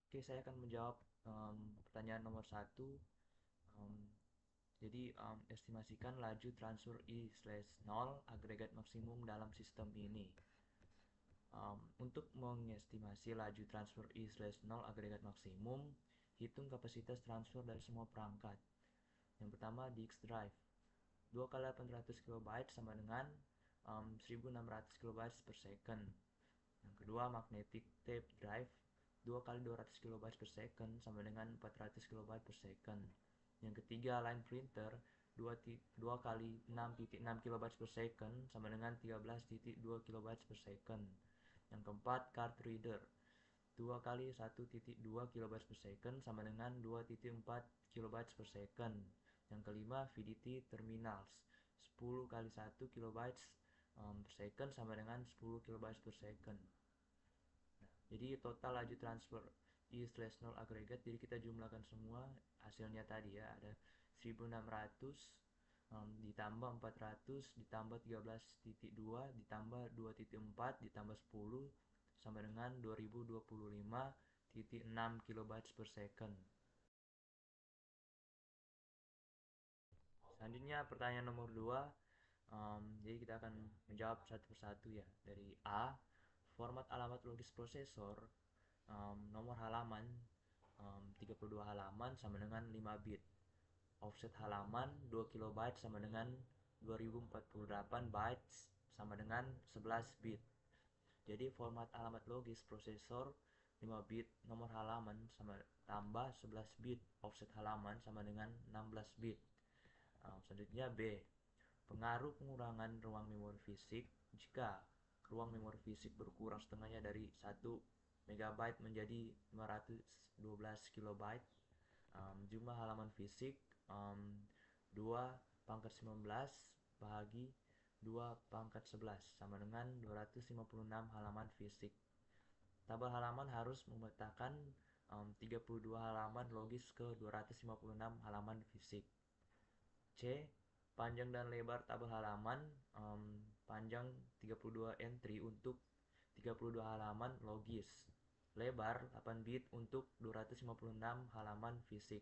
Oke, saya akan menjawab pertanyaan nomor satu. Em, estimasikan laju transfer I/0 agregat maksimum dalam sistem ini. Untuk mengestimasi laju transfer I/0 agregat maksimum, hitung kapasitas transfer dari semua perangkat. Yang pertama, disk drive. 2 kali 800 kilobyte sama dengan 1600 kilobyte per second. Yang kedua, magnetic tape drive. 2 kali 200 kilobyte per second sama dengan 400 kilobyte per second. Yang ketiga, line printer. 2 kali 6,6 kilobyte per second sama dengan 13,2 kilobyte per second. Yang keempat, card reader. 2 kali 1,2 kilobyte per second sama dengan 2,4 kilobyte per second. Yang kelima, VDT terminals. 10 kali 1 kilobyte per second sama dengan 10 kilobyte per second. Jadi total laju transfer I/0 agregat, jadi kita jumlahkan semua hasilnya tadi ya, ada 1600 ditambah 400 ditambah 13,2 ditambah 2,4 ditambah 10 sama dengan 2025,6 kilobytes per second. Selanjutnya pertanyaan nomor 2. Jadi kita akan menjawab satu persatu ya. Dari A, format alamat logis prosesor, nomor halaman 32 halaman sama dengan 5 bit. Offset halaman 2 kilobyte sama dengan 2048 bytes sama dengan 11 bit. Jadi format alamat logis prosesor 5 bit, nomor halaman sama tambah 11 bit, offset halaman sama dengan 16 bit. Selanjutnya B, pengaruh pengurangan ruang memori fisik jika ruang memori fisik berkurang setengahnya dari 1 megabyte menjadi 512 kilobyte. Jumlah halaman fisik 2 pangkat 19 bahagi 2 pangkat 11 sama dengan 256 halaman fisik. Tabel halaman harus memetakan 32 halaman logis ke 256 halaman fisik. C. Panjang dan lebar tabel halaman, panjang 32 entry untuk 32 halaman logis, lebar 8 bit untuk 256 halaman fisik.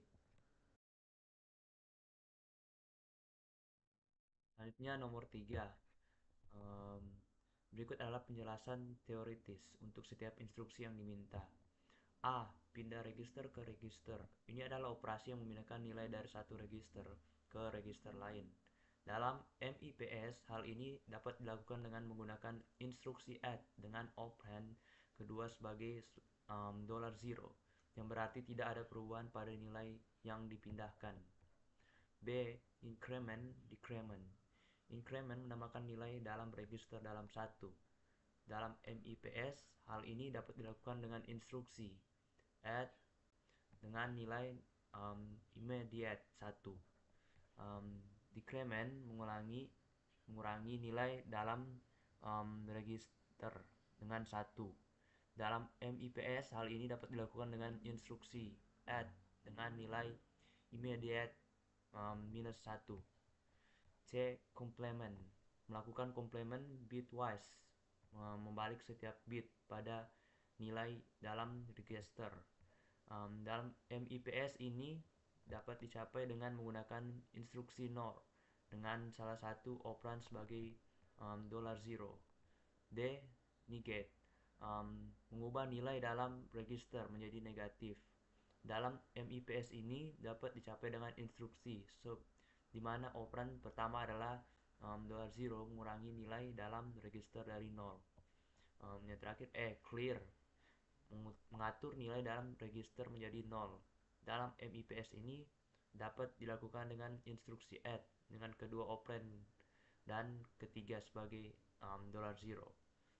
Selanjutnya nomor 3. Berikut adalah penjelasan teoritis untuk setiap instruksi yang diminta. A. Pindah register ke register. Ini adalah operasi yang memindahkan nilai dari satu register ke register lain. Dalam MIPS, hal ini dapat dilakukan dengan menggunakan instruksi add dengan operand kedua sebagai $0, yang berarti tidak ada perubahan pada nilai yang dipindahkan. B. Increment decrement. Increment menambahkan nilai dalam register dalam satu. Dalam MIPS, hal ini dapat dilakukan dengan instruksi add dengan nilai immediate 1. Decrement mengurangi nilai dalam register dengan 1. Dalam MIPS, hal ini dapat dilakukan dengan instruksi add dengan nilai immediate minus 1. C. Complement. Melakukan complement bitwise, membalik setiap bit pada nilai dalam register. Dalam MIPS ini dapat dicapai dengan menggunakan instruksi NOR dengan salah satu operan sebagai $0. D. Negate. Mengubah nilai dalam register menjadi negatif. Dalam MIPS ini dapat dicapai dengan instruksi sub, di mana operan pertama adalah $0 mengurangi nilai dalam register dari 0. Yang terakhir clear, mengatur nilai dalam register menjadi 0. Dalam MIPS ini dapat dilakukan dengan instruksi add dengan kedua operand dan ketiga sebagai $0.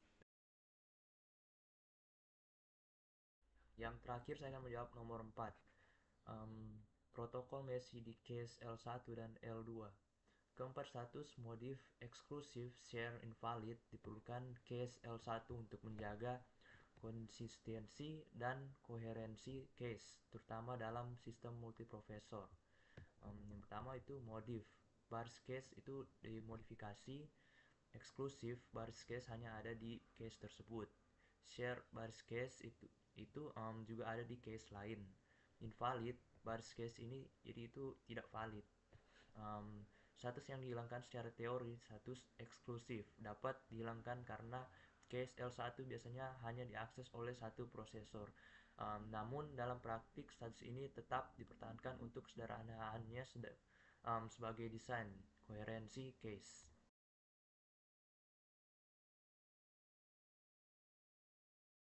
Yang terakhir saya akan menjawab nomor 4. Protokol masih di case L1 dan L2. Keempat status modif eksklusif share invalid diperlukan case L1 untuk menjaga konsistensi dan koherensi case, terutama dalam sistem multiprofesor. Yang pertama itu modif. Baris case itu dimodifikasi, eksklusif baris case hanya ada di case tersebut. Share baris case itu itu juga ada di case lain. Invalid, baris case ini jadi itu tidak valid. Status yang dihilangkan secara teori, status eksklusif, dapat dihilangkan karena case L1 biasanya hanya diakses oleh satu prosesor. Namun dalam praktik status ini tetap dipertahankan untuk kesederhanaannya sebagai desain koherensi case.